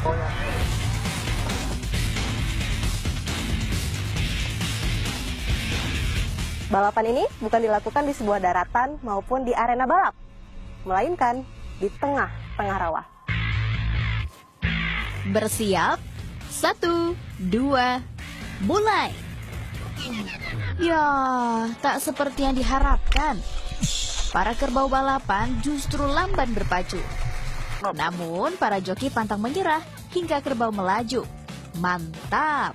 Balapan ini bukan dilakukan di sebuah daratan maupun di arena balap, melainkan di tengah-tengah rawa. Bersiap, 1, 2, mulai. Ya, tak seperti yang diharapkan. Para kerbau balapan justru lamban berpacu. Namun, para joki pantang menyerah hingga kerbau melaju. Mantap!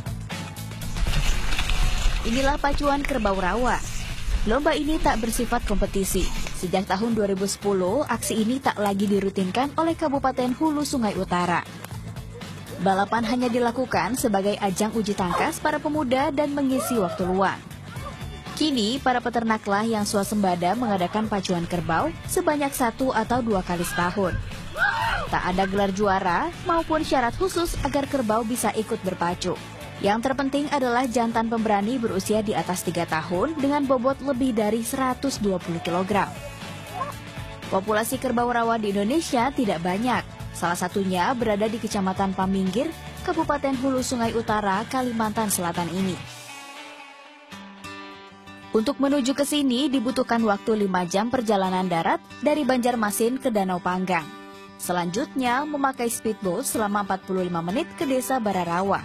Inilah pacuan kerbau rawa. Lomba ini tak bersifat kompetisi. Sejak tahun 2010, aksi ini tak lagi dirutinkan oleh Kabupaten Hulu Sungai Utara. Balapan hanya dilakukan sebagai ajang uji tangkas para pemuda dan mengisi waktu luang. Kini, para peternaklah yang swasembada mengadakan pacuan kerbau sebanyak 1 atau 2 kali setahun. Tak ada gelar juara maupun syarat khusus agar kerbau bisa ikut berpacu. Yang terpenting adalah jantan pemberani berusia di atas 3 tahun dengan bobot lebih dari 120 kg. Populasi kerbau rawa di Indonesia tidak banyak. Salah satunya berada di Kecamatan Paminggir, Kabupaten Hulu Sungai Utara, Kalimantan Selatan ini. Untuk menuju ke sini dibutuhkan waktu 5 jam perjalanan darat dari Banjarmasin ke Danau Panggang. Selanjutnya memakai speedboat selama 45 menit ke Desa Bararawa.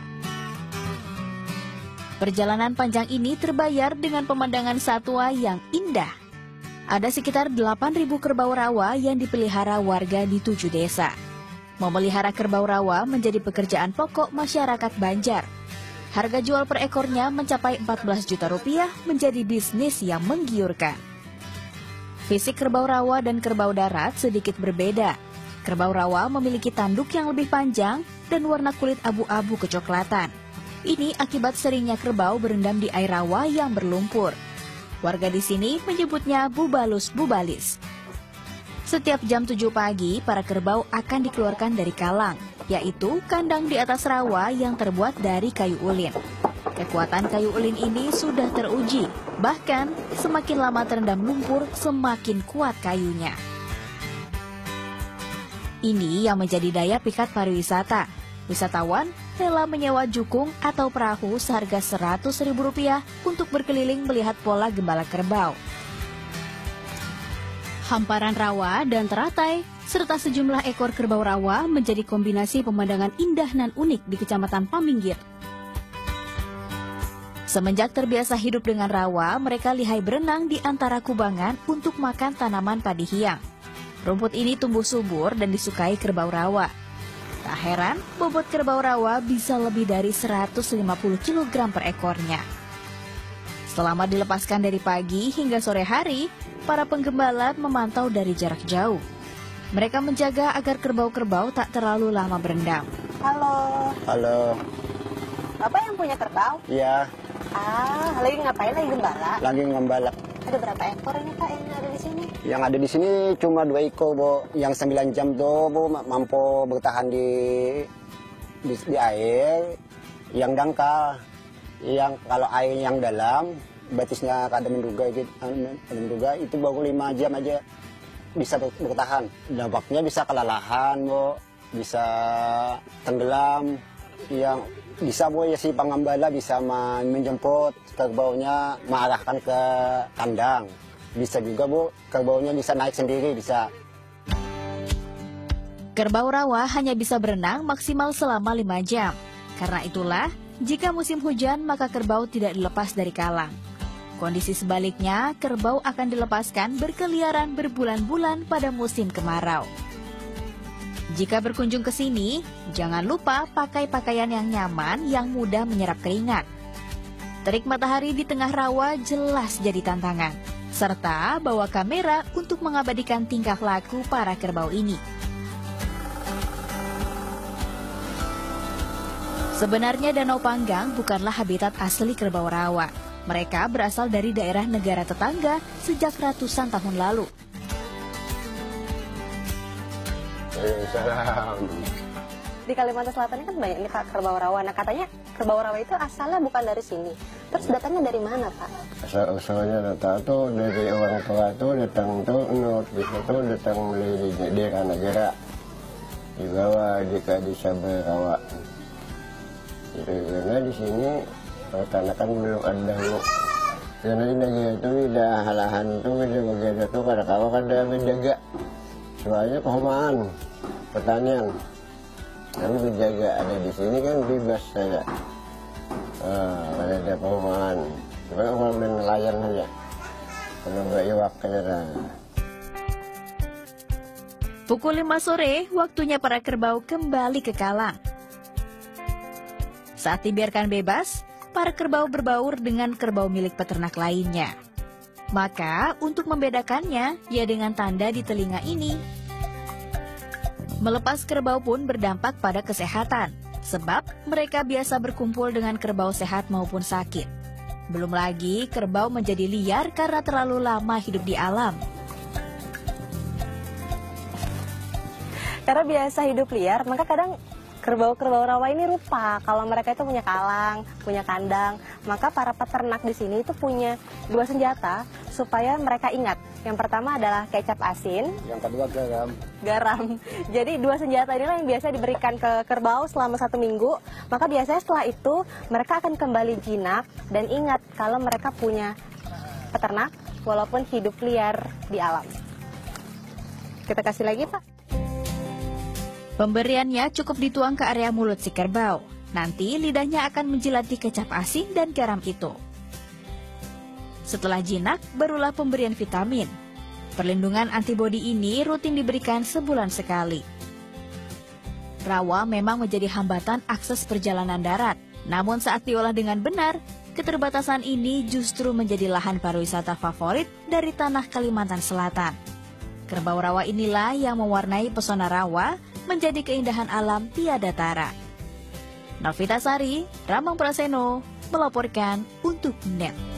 Perjalanan panjang ini terbayar dengan pemandangan satwa yang indah. Ada sekitar 8.000 kerbau rawa yang dipelihara warga di 7 desa. Memelihara kerbau rawa menjadi pekerjaan pokok masyarakat Banjar. Harga jual per ekornya mencapai 14 juta rupiah, menjadi bisnis yang menggiurkan. Fisik kerbau rawa dan kerbau darat sedikit berbeda. Kerbau rawa memiliki tanduk yang lebih panjang dan warna kulit abu-abu kecoklatan. Ini akibat seringnya kerbau berendam di air rawa yang berlumpur. Warga di sini menyebutnya bubalus bubalis. Setiap jam 7 pagi, para kerbau akan dikeluarkan dari kalang, yaitu kandang di atas rawa yang terbuat dari kayu ulin. Kekuatan kayu ulin ini sudah teruji, bahkan semakin lama terendam lumpur, semakin kuat kayunya. Ini yang menjadi daya pikat pariwisata. Wisatawan rela menyewa jukung atau perahu seharga Rp100.000 untuk berkeliling melihat pola gembala kerbau. Hamparan rawa dan teratai, serta sejumlah ekor kerbau rawa menjadi kombinasi pemandangan indah dan unik di Kecamatan Paminggir. Semenjak terbiasa hidup dengan rawa, mereka lihai berenang di antara kubangan untuk makan tanaman padi hiang. Rumput ini tumbuh subur dan disukai kerbau rawa. Tak heran, bobot kerbau rawa bisa lebih dari 150 kg per ekornya. Selama dilepaskan dari pagi hingga sore hari, para penggembala memantau dari jarak jauh. Mereka menjaga agar kerbau-kerbau tak terlalu lama berendam. Halo. Halo. Bapak yang punya kerbau? Iya. Lagi ngapain? Lagi gembala? Lagi ngembala. Ada berapa ekor ini Pak yang ada di sini? Yang ada di sini cuma 2 ekor, Bu. Yang 9 jam tuh, Bu, mampu bertahan di air. Yang dangkal. Yang kalau air yang dalam, batisnya kada menduga gitu, itu baru 5 jam aja bisa bertahan. Dampaknya bisa kelelahan, Bu. Bisa tenggelam. Yang bisa, Bu, ya si pengembala bisa menjemput kerbaunya, mengarahkan ke kandang. Bisa juga, Bu, kerbaunya bisa naik sendiri, bisa. Kerbau rawa hanya bisa berenang maksimal selama 5 jam. Karena itulah, jika musim hujan maka kerbau tidak dilepas dari kalang. Kondisi sebaliknya, kerbau akan dilepaskan berkeliaran berbulan-bulan pada musim kemarau. Jika berkunjung ke sini, jangan lupa pakai pakaian yang nyaman yang mudah menyerap keringat. Terik matahari di tengah rawa jelas jadi tantangan, serta bawa kamera untuk mengabadikan tingkah laku para kerbau ini. Sebenarnya Danau Panggang bukanlah habitat asli kerbau rawa. Mereka berasal dari daerah negara tetangga sejak ratusan tahun lalu. Salam. Di Kalimantan Selatan ini kan banyak nih Pak kerbau rawa. Nah katanya kerbau rawa itu asalnya bukan dari sini. Terus datangnya dari mana Pak? Asal-usulnya datang tuh dari orang tua tuh, datang tuh nut gitu tuh, datang dari daerah negara. dibawa di Sabel Rawa. Karena di sini tanah kan belum ada dulu. Karena di negara itu udah halahan itu udah bagian itu karena kawa kan dia menjaga. Soalnya kehomaan pertanian. Kami menjaga ada di sini kan bebas saja. Ada kehomaan. Cuma kalau nelayan saja. Kalau nggak iwak aja. Pukul 5 sore, waktunya para kerbau kembali ke kalang. Saat dibiarkan bebas, para kerbau berbaur dengan kerbau milik peternak lainnya. Maka, untuk membedakannya, ya dengan tanda di telinga ini. Melepas kerbau pun berdampak pada kesehatan, sebab mereka biasa berkumpul dengan kerbau sehat maupun sakit. Belum lagi, kerbau menjadi liar karena terlalu lama hidup di alam. Karena biasa hidup liar, maka kadang kerbau-kerbau rawa ini lupa kalau mereka itu punya kalang, punya kandang. Maka para peternak di sini itu punya 2 senjata supaya mereka ingat. Yang pertama adalah kecap asin. Yang kedua garam. Garam. Jadi 2 senjata inilah yang biasa diberikan ke kerbau selama 1 minggu. Maka biasanya setelah itu mereka akan kembali jinak dan ingat kalau mereka punya peternak walaupun hidup liar di alam. Kita kasih lagi, Pak. Pemberiannya cukup dituang ke area mulut si kerbau. Nanti lidahnya akan menjilati kecap asin dan garam itu. Setelah jinak, barulah pemberian vitamin. Perlindungan antibodi ini rutin diberikan sebulan sekali. Rawa memang menjadi hambatan akses perjalanan darat. Namun saat diolah dengan benar, keterbatasan ini justru menjadi lahan pariwisata favorit dari tanah Kalimantan Selatan. Kerbau rawa inilah yang mewarnai pesona rawa menjadi keindahan alam tiada tara. Novita Sari, Ramang Praseno, melaporkan untuk NET.